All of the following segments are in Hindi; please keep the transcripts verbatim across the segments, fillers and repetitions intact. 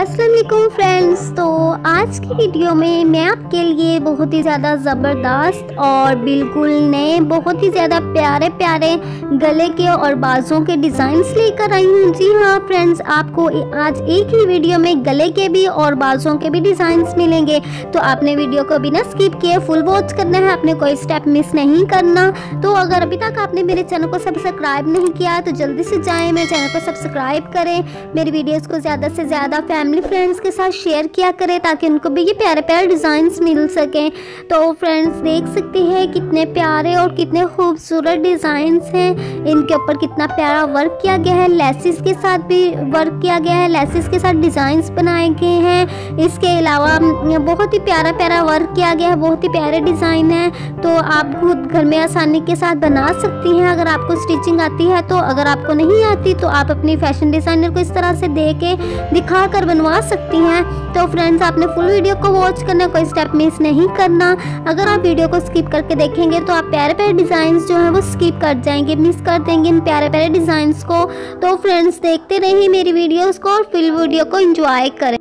अस्सलाम वालेकुम फ्रेंड्स। तो आज की वीडियो में मैं आपके लिए बहुत ही ज़्यादा ज़बरदस्त और बिल्कुल नए बहुत ही ज़्यादा प्यारे प्यारे गले के और बाजों के डिज़ाइंस लेकर आई हूँ। जी हाँ फ्रेंड्स, आपको आज एक ही वीडियो में गले के भी और बाजों के भी डिज़ाइंस मिलेंगे। तो आपने वीडियो को बिना स्किप किए फुल वॉच करना है, आपने कोई स्टेप मिस नहीं करना। तो अगर अभी तक आपने मेरे चैनल को सब्सक्राइब नहीं किया तो जल्दी से जाएँ, मेरे चैनल को सब्सक्राइब करें, मेरी वीडियोज़ को ज़्यादा से ज़्यादा फैमिली फ्रेंड्स के साथ शेयर किया करें ताकि उनको भी ये प्यारे प्यारे डिज़ाइंस मिल सकें। तो फ्रेंड्स देख सकते हैं कितने प्यारे और कितने खूबसूरत डिज़ाइंस हैं। इनके ऊपर कितना प्यारा वर्क किया गया है, लेसिस के साथ भी वर्क किया गया है, लेसिस के साथ डिज़ाइंस बनाए गए हैं। इसके अलावा बहुत ही प्यारा प्यारा वर्क किया गया है, बहुत ही प्यारे डिज़ाइन है। तो आप खुद घर में आसानी के साथ बना सकती हैं अगर आपको स्टिचिंग आती है। तो अगर आपको नहीं आती तो आप अपनी फैशन डिज़ाइनर को इस तरह से दे के दिखा कर बनवा सकती हैं। तो फ्रेंड्स आपने फुल वीडियो को वॉच करना, कोई स्टेप मिस नहीं करना। अगर आप वीडियो को स्किप करके देखेंगे तो आप प्यारे प्यारे डिज़ाइंस जो हैं वो स्किप कर जाएंगे, मिस कर देंगे इन प्यारे प्यारे डिज़ाइंस को। तो फ्रेंड्स देखते रहिए मेरी वीडियोस को और फुल वीडियो को एंजॉय करें।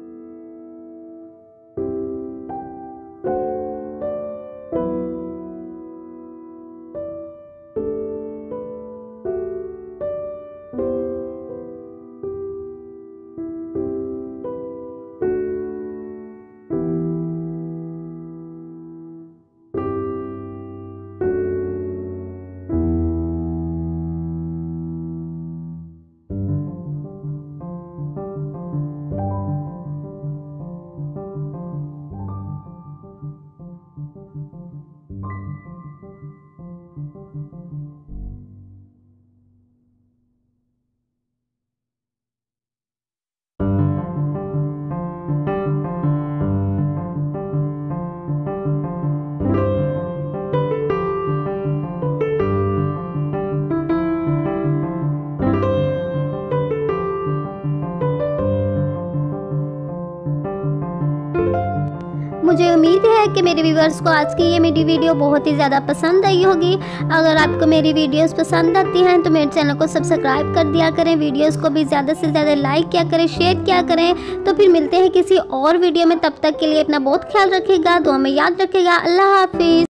मुझे उम्मीद है कि मेरे व्यूवर्स को आज की ये मेरी वीडियो बहुत ही ज़्यादा पसंद आई होगी। अगर आपको मेरी वीडियोस पसंद आती हैं तो मेरे चैनल को सब्सक्राइब कर दिया करें, वीडियोस को भी ज़्यादा से ज़्यादा लाइक किया करें, शेयर किया करें। तो फिर मिलते हैं किसी और वीडियो में, तब तक के लिए अपना बहुत ख्याल रखिएगा, दुआ में याद रखिएगा। अल्लाह हाफिज़।